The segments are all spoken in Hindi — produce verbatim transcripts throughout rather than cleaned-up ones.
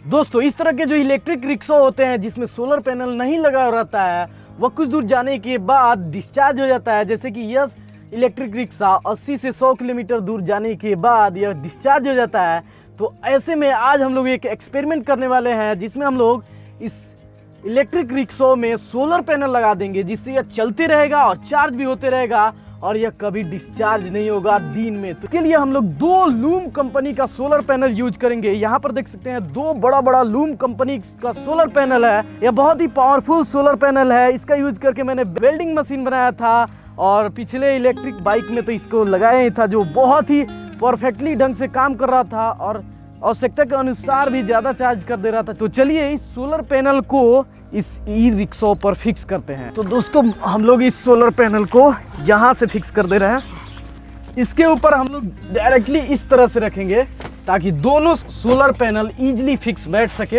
दोस्तों इस तरह के जो इलेक्ट्रिक रिक्शा होते हैं जिसमें सोलर पैनल नहीं लगा रहता है, वह कुछ दूर जाने के बाद डिस्चार्ज हो जाता है। जैसे कि यह इलेक्ट्रिक रिक्शा अस्सी से सौ किलोमीटर दूर जाने के बाद यह डिस्चार्ज हो जाता है। तो ऐसे में आज हम लोग एक एक्सपेरिमेंट करने वाले हैं जिसमें हम लोग इस इलेक्ट्रिक रिक्शा में सोलर पैनल लगा देंगे, जिससे यह चलते रहेगा और चार्ज भी होते रहेगा और यह कभी डिस्चार्ज नहीं होगा दिन में। तो इसके लिए हम लोग दो लूम कंपनी का सोलर पैनल यूज करेंगे। यहाँ पर देख सकते हैं दो बड़ा बड़ा लूम कंपनी का सोलर पैनल है। यह बहुत ही पावरफुल सोलर पैनल है। इसका यूज करके मैंने वेल्डिंग मशीन बनाया था और पिछले इलेक्ट्रिक बाइक में तो इसको लगाया ही था, जो बहुत ही परफेक्टली ढंग से काम कर रहा था और आवश्यकता के अनुसार भी ज़्यादा चार्ज कर दे रहा था। तो चलिए इस सोलर पैनल को इस ई रिक्शा पर फिक्स करते हैं। तो दोस्तों हम लोग इस सोलर पैनल को यहाँ से फिक्स कर दे रहे हैं। इसके ऊपर हम लोग डायरेक्टली इस तरह से रखेंगे ताकि दोनों सोलर पैनल इजीली फिक्स बैठ सके।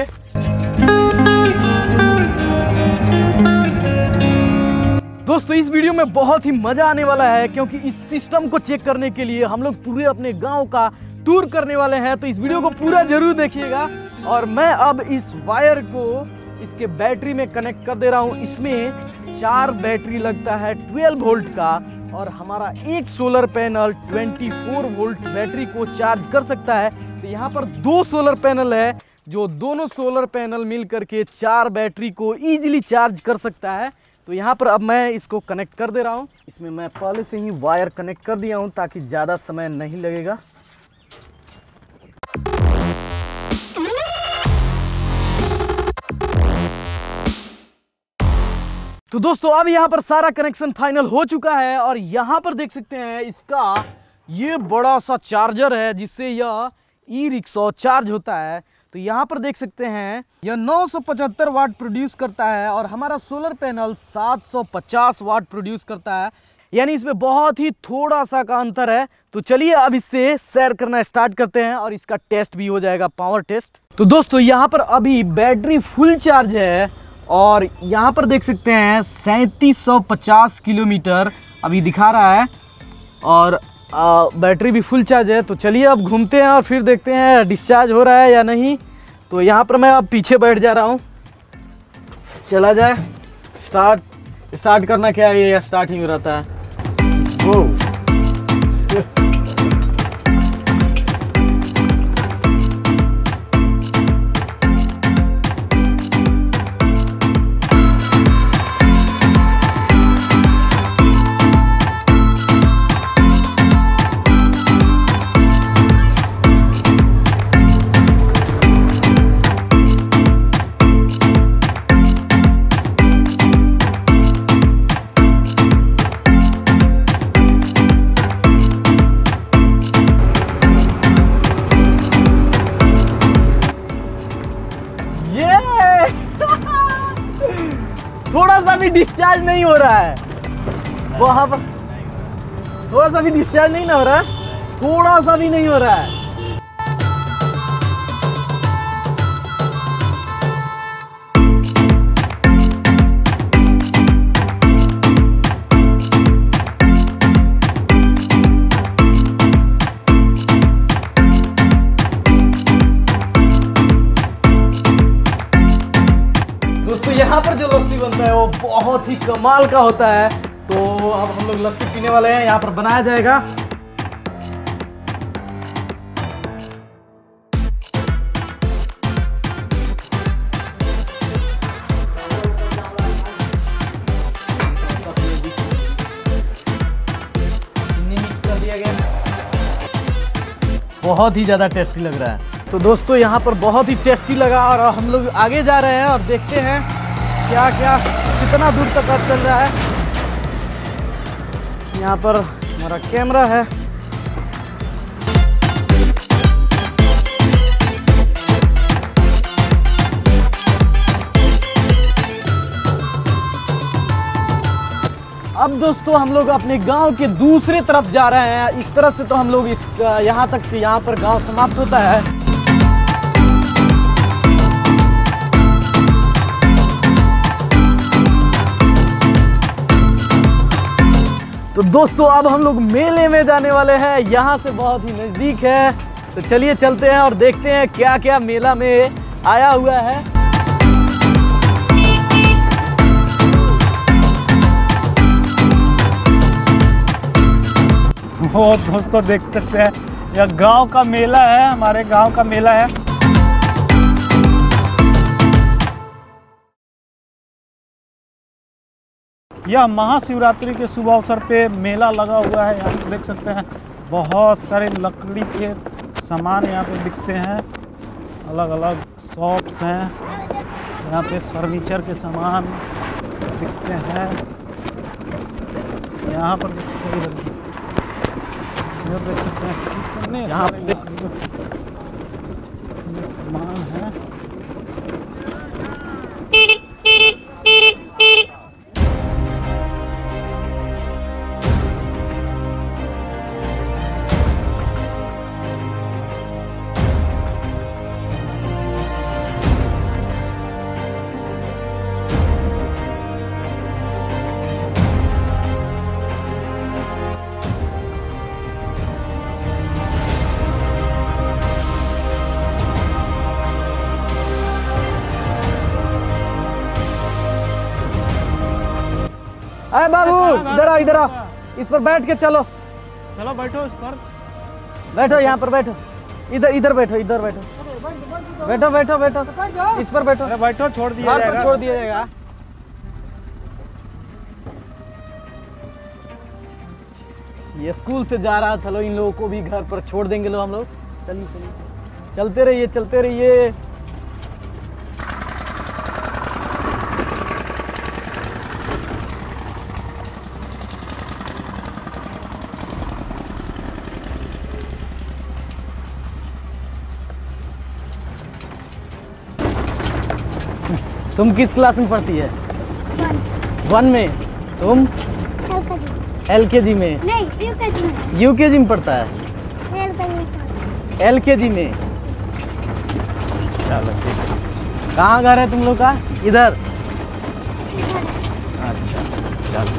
दोस्तों इस वीडियो में बहुत ही मजा आने वाला है, क्योंकि इस सिस्टम को चेक करने के लिए हम लोग पूरे अपने गांव का टूर करने वाले हैं। तो इस वीडियो को पूरा जरूर देखिएगा। और मैं अब इस वायर को इसके बैटरी में कनेक्ट कर दे रहा हूँ। इसमें चार बैटरी लगता है बारह वोल्ट का, और हमारा एक सोलर पैनल चौबीस वोल्ट बैटरी को चार्ज कर सकता है। तो यहाँ पर दो सोलर पैनल है, जो दोनों सोलर पैनल मिल करके चार बैटरी को इजीली चार्ज कर सकता है। तो यहाँ पर अब मैं इसको कनेक्ट कर दे रहा हूँ। इसमें मैं पहले से ही वायर कनेक्ट कर दिया हूँ ताकि ज़्यादा समय नहीं लगेगा। तो दोस्तों अब यहाँ पर सारा कनेक्शन फाइनल हो चुका है और यहाँ पर देख सकते हैं इसका ये बड़ा सा चार्जर है जिससे यह ई रिक्शा चार्ज होता है। तो यहाँ पर देख सकते हैं यह नौ सौ पचहत्तर वाट प्रोड्यूस करता है और हमारा सोलर पैनल सात सौ पचास वाट प्रोड्यूस करता है, यानी इसमें बहुत ही थोड़ा सा का अंतर है। तो चलिए अब इससे शेयर करना स्टार्ट करते हैं और इसका टेस्ट भी हो जाएगा, पावर टेस्ट। तो दोस्तों यहाँ पर अभी बैटरी फुल चार्ज है और यहाँ पर देख सकते हैं सैंतीस सौ पचास किलोमीटर अभी दिखा रहा है और आ, बैटरी भी फुल चार्ज है। तो चलिए अब घूमते हैं और फिर देखते हैं डिस्चार्ज हो रहा है या नहीं। तो यहाँ पर मैं अब पीछे बैठ जा रहा हूँ, चला जाए। स्टार्ट स्टार्ट करना क्या है, ये स्टार्ट ही हो रहता है। ओ थोड़ा सा भी डिस्चार्ज नहीं हो रहा है, वहां पर थोड़ा सा भी डिस्चार्ज नहीं ना हो रहा है, थोड़ा सा भी नहीं हो रहा है। दोस्तों यहाँ पर जो लस्सी बनता है वो बहुत ही कमाल का होता है। तो अब हम लोग लस्सी पीने वाले हैं, यहाँ पर बनाया जाएगा। चीनी मिक्स कर दिया गया, बहुत ही ज़्यादा टेस्टी लग रहा है। तो दोस्तों यहाँ पर बहुत ही टेस्टी लगा और हम लोग आगे जा रहे हैं और देखते हैं क्या क्या कितना दूर तक अब चल रहा है। यहाँ पर हमारा कैमरा है। अब दोस्तों हम लोग अपने गांव के दूसरे तरफ जा रहे हैं। इस तरह से तो हम लोग इस यहाँ तक यहाँ पर गांव समाप्त होता है। तो दोस्तों अब हम लोग मेले में जाने वाले हैं, यहाँ से बहुत ही नज़दीक है। तो चलिए चलते हैं और देखते हैं क्या क्या मेला में आया हुआ है। वो दोस्तों देख सकते हैं, यह गांव का मेला है, हमारे गांव का मेला है। यह महाशिवरात्रि के शुभ अवसर पे मेला लगा हुआ है। यहाँ पे देख सकते हैं बहुत सारे लकड़ी के सामान यहाँ पे बिकते हैं, अलग अलग शॉप्स हैं। यहाँ पे फर्नीचर के सामान बिकते हैं। यहाँ पर देख सकते हैं, इधर देख सकते हैं कितने यहाँ सारे सामान है। अरे बाबू इधर आओ, इधर आओ, इस पर बैठ के चलो। चलो बैठो इस पर, बैठो यहाँ पर बैठो, इधर इधर बैठो, इधर बैठो, बैठो बैठो बैठो, इस पर बैठो। अरे बैठो, छोड़ दिया जाएगा, छोड़ दिया जाएगा। ये स्कूल से जा रहा था लो, इन लोगों को भी घर पर छोड़ देंगे लो हम लोग। चलिए चलिए, चलते रहिए चलते रहिए। तुम किस क्लास में पढ़ती है? वन में। तुम एल के जी में? नहीं, यू के जी में। यू के जी में पढ़ता है? एल के जी में। चलो ठीक है। कहाँ घर है तुम लोग का? इधर। अच्छा चलो।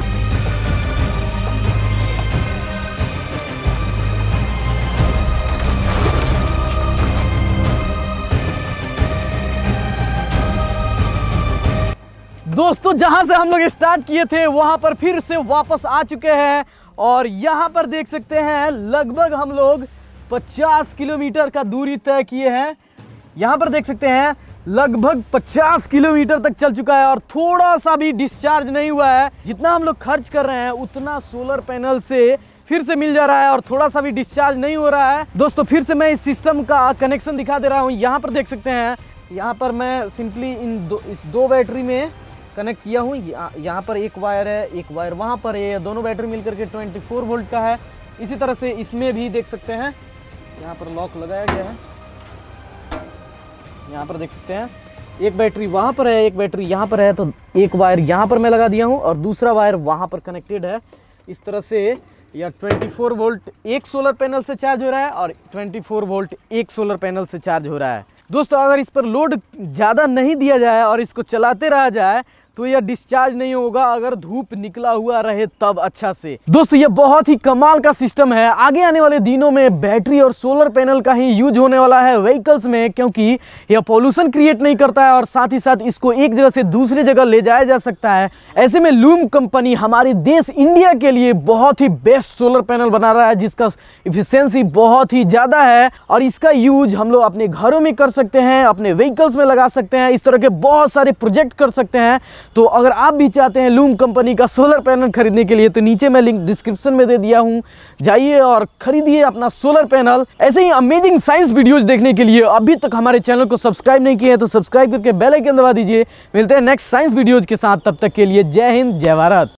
दोस्तों जहां से हम लोग स्टार्ट किए थे वहां पर फिर से वापस आ चुके हैं और यहां पर देख सकते हैं लगभग हम लोग पचास किलोमीटर का दूरी तय किए हैं। यहां पर देख सकते हैं लगभग पचास किलोमीटर तक चल चुका है और थोड़ा सा भी डिस्चार्ज नहीं हुआ है। जितना हम लोग खर्च कर रहे हैं उतना सोलर पैनल से फिर से मिल जा रहा है और थोड़ा सा भी डिस्चार्ज नहीं हो रहा है। दोस्तों फिर से मैं इस सिस्टम का कनेक्शन दिखा दे रहा हूँ। यहाँ पर देख सकते हैं, यहाँ पर मैं सिंपली इन दो इस दो बैटरी में कनेक्ट किया हूँ। यहाँ पर एक वायर है, एक वायर वहाँ पर है, दोनों बैटरी मिलकर के चौबीस वोल्ट का है। इसी तरह से इसमें भी देख सकते हैं, यहाँ पर लॉक लगाया गया है। यहाँ पर देख सकते हैं एक बैटरी वहाँ पर है, एक बैटरी यहाँ पर है, तो एक वायर यहाँ पर मैं लगा दिया हूँ और दूसरा वायर वहाँ पर कनेक्टेड है। इस तरह से यह चौबीस वोल्ट एक सोलर पैनल से चार्ज हो रहा है और चौबीस वोल्ट एक सोलर पैनल से चार्ज हो रहा है। दोस्तों अगर इस पर लोड ज़्यादा नहीं दिया जाए और इसको चलाते रहा जाए तो यह डिस्चार्ज नहीं होगा, अगर धूप निकला हुआ रहे तब अच्छा से। दोस्तों ये बहुत ही कमाल का सिस्टम है। आगे आने वाले दिनों में बैटरी और सोलर पैनल का ही यूज होने वाला है व्हीकल्स में, क्योंकि यह पॉल्यूशन क्रिएट नहीं करता है और साथ ही साथ इसको एक जगह से दूसरी जगह ले जाया जा सकता है। ऐसे में लूम कंपनी हमारे देश इंडिया के लिए बहुत ही बेस्ट सोलर पैनल बना रहा है, जिसका इफिशियंसी बहुत ही ज़्यादा है और इसका यूज हम लोग अपने घरों में कर सकते हैं, अपने व्हीकल्स में लगा सकते हैं, इस तरह के बहुत सारे प्रोजेक्ट कर सकते हैं। तो अगर आप भी चाहते हैं लूम कंपनी का सोलर पैनल खरीदने के लिए तो नीचे मैं लिंक डिस्क्रिप्शन में दे दिया हूं, जाइए और खरीदिए अपना सोलर पैनल। ऐसे ही अमेजिंग साइंस वीडियोस देखने के लिए अभी तक हमारे चैनल को सब्सक्राइब नहीं किए हैं तो सब्सक्राइब करके बेल आइकन दबा दीजिए। मिलते हैं नेक्स्ट साइंस वीडियोज के साथ, तब तक के लिए जय हिंद जय भारत।